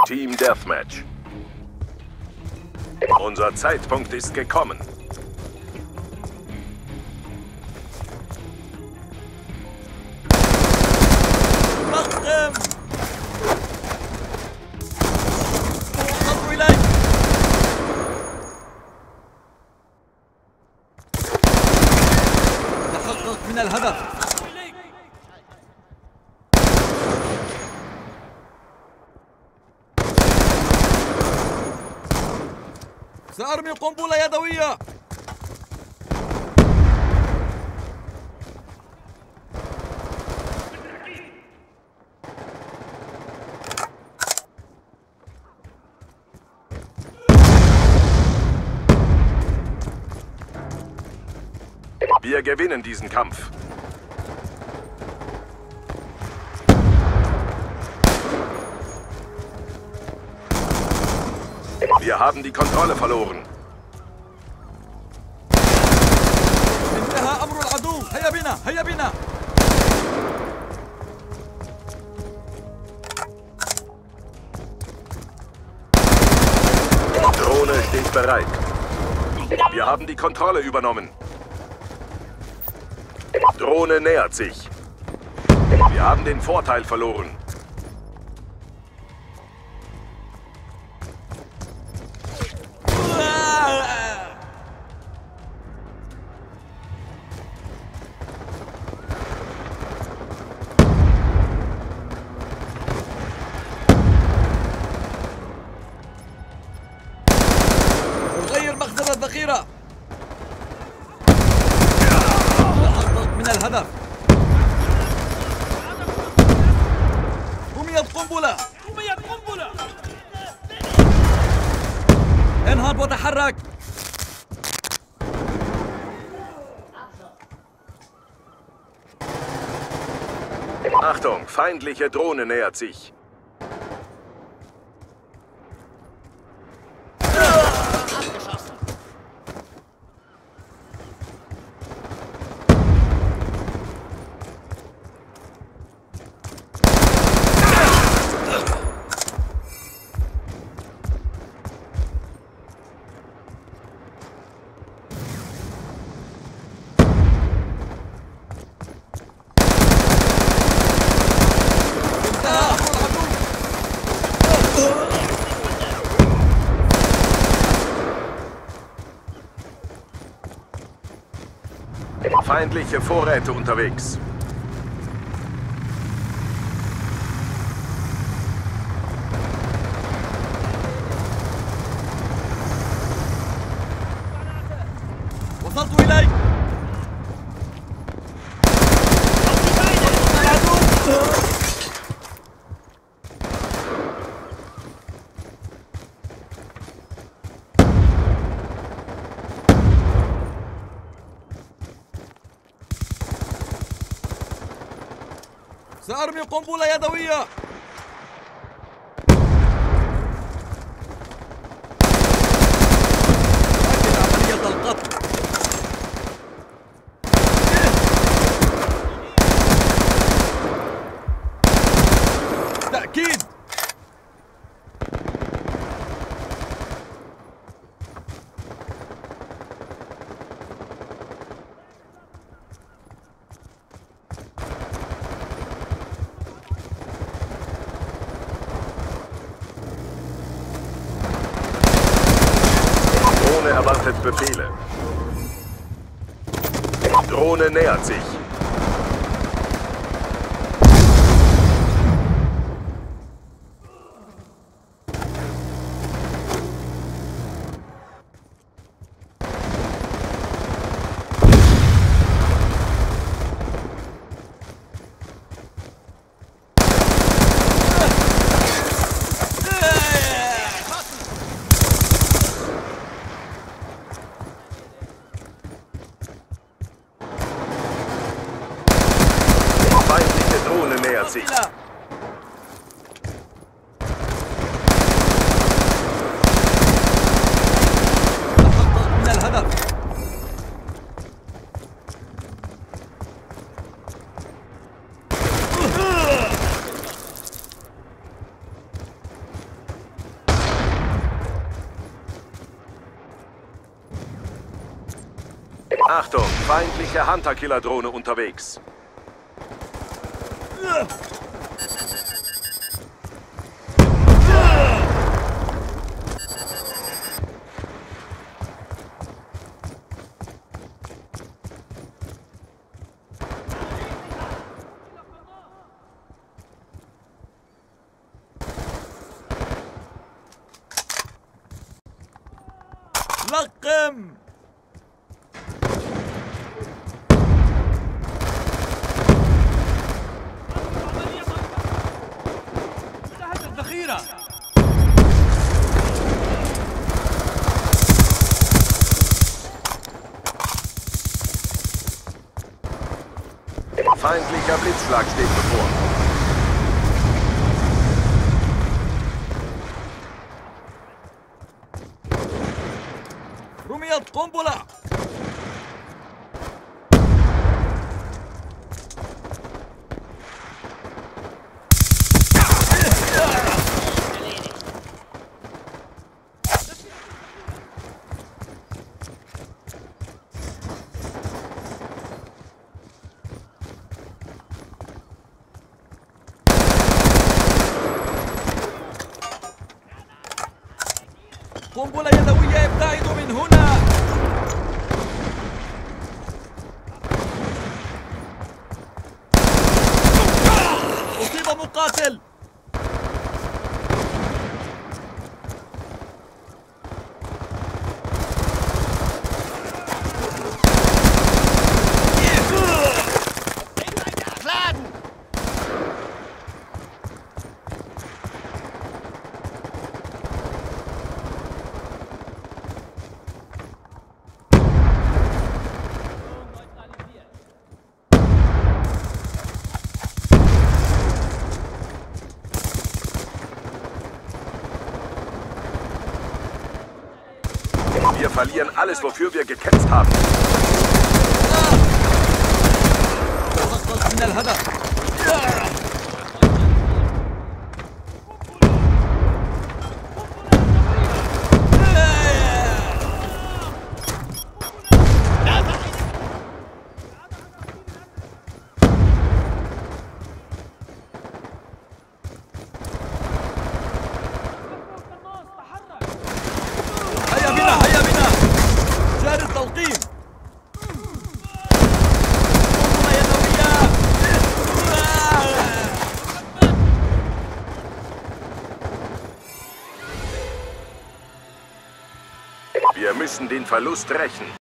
Team Deathmatch. Unser Zeitpunkt ist gekommen. تحقق من الهدف. سأرمي قنبلة يدوية. Wir gewinnen diesen Kampf. Wir haben die Kontrolle verloren. انتهى أمر العدو. هيا بنا، هيا بنا. Drohne steht bereit. Wir haben die Kontrolle übernommen. Drohne nähert sich. Wir haben den Vorteil verloren. غير مخزن الذخيرة. تحقق من الهدف. رميت قنبلة. انهض وتحرك. Achtung, feindliche Drohne nähert sich. Feindliche Vorräte unterwegs. وصلت إليك. سأرمي قنبلة يدوية. أجل عملية القتل. تأكيد. Drohne erwartet Befehle. Drohne nähert sich. Feindliche Drohne nähert sich. تحقق من الهدف. Achtung, feindliche Hunter-Killer-Drohne unterwegs. لقم. الذخيرة. Feindlicher Blitzschlag steht bevor. رميت قنبلة. قنبلة يدوية ابتعد من هنا. أصيب مقاتل. Wir verlieren alles, wofür wir gekämpft haben. تسقط من الهدف. هيا بنا هيا بنا. جاري التلقيم. قنبلة يدوية. Wir müssen den Verlust rächen.